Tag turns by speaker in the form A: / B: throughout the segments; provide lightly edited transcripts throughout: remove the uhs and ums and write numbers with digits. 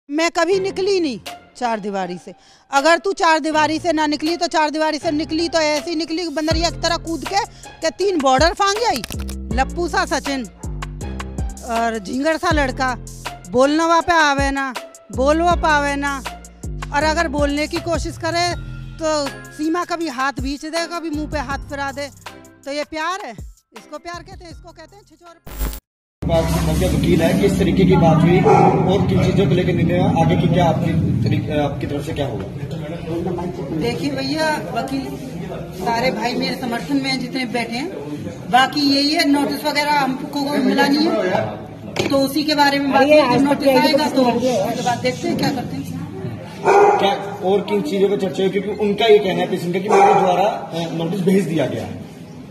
A: मैं कभी निकली नहीं चार दीवारी से। अगर तू चार दीवारी से ना निकली तो चार दीवारी से निकली तो ऐसी निकली बंदरिया की तरह कूद के 3 बॉर्डर फांग आई। लप्पू सा सचिन और झिंगर सा लड़का बोलना वहाँ पे आवे ना, बोलवा पावे ना, और अगर बोलने की कोशिश करे तो सीमा कभी हाथ बीच दे, कभी मुंह पे हाथ फिरा दे। तो ये प्यार है? इसको प्यार कहते हैं? इसको कहते हैं छिछोर।
B: वकील है, किस तरीके की बात हुई और किन चीजों को लेकर निर्णय आगे की क्या आपकी तरफ से क्या होगा?
A: देखिए भैया, वकील सारे भाई मेरे समर्थन में जितने बैठे हैं, बाकी यही है नोटिस वगैरह हमको मिला नहीं है, तो उसी के बारे में बाकी नोटिस आएगा तो उसके बाद देखते हैं क्या करते हैं।
B: क्या और किन चीजों पर चर्चा हुई? क्योंकि उनका ये कहना है पेशेंट का कि मेरे द्वारा नोटिस भेज दिया गया है।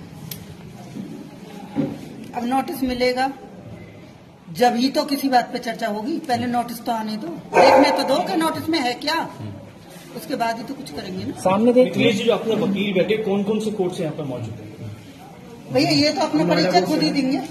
A: अब नोटिस मिलेगा जब ही तो किसी बात पे चर्चा होगी, पहले नोटिस तो आने दो, देखने तो दो कि नोटिस में है क्या, उसके बाद ही तो कुछ करेंगे ना।
C: सामने देखिए जो अपने वकील बैठे कौन कौन से कोर्ट से यहाँ पर मौजूद है?
A: भैया ये तो अपना परिचय खुद ही देंगे।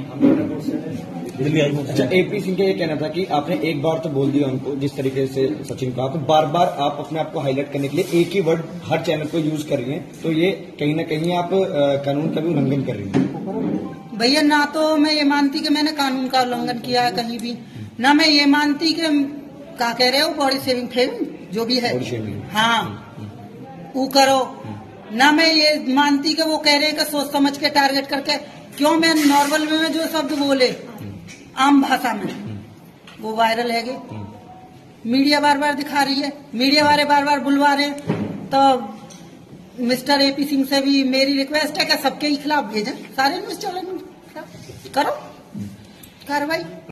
B: अच्छा, एपी सिंह का ये कहना था कि आपने एक बार तो बोल दिया उनको, जिस तरीके से सचिन को आप बार बार आप अपने आप को हाईलाइट करने के लिए एक ही वर्ड हर चैनल पर यूज कर रही हैं, तो ये कहीं ना कहीं आप कानून का भी उल्लंघन कर रही हैं।
A: भैया ना तो मैं ये मानती कि मैंने कानून का उल्लंघन किया है कहीं भी, ना मैं ये मानती कि क्या कह रहे हो बॉडी शेविंग फेविंग जो भी है, हाँ वो करो, ना मैं ये मानती कि वो कह रहे हैं कि सोच समझ के टारगेट करके, क्यों मैं नॉर्मल में जो शब्द बोले आम भाषा में वो वायरल है। मीडिया बार बार दिखा रही है, मीडिया वाले बार बार बुलवा रहे हैं, तो मिस्टर एपी सिंह से भी मेरी रिक्वेस्ट है कि सबके ही खिलाफ भेजें, सारे न्यूज चैनल करो कार्रवाई।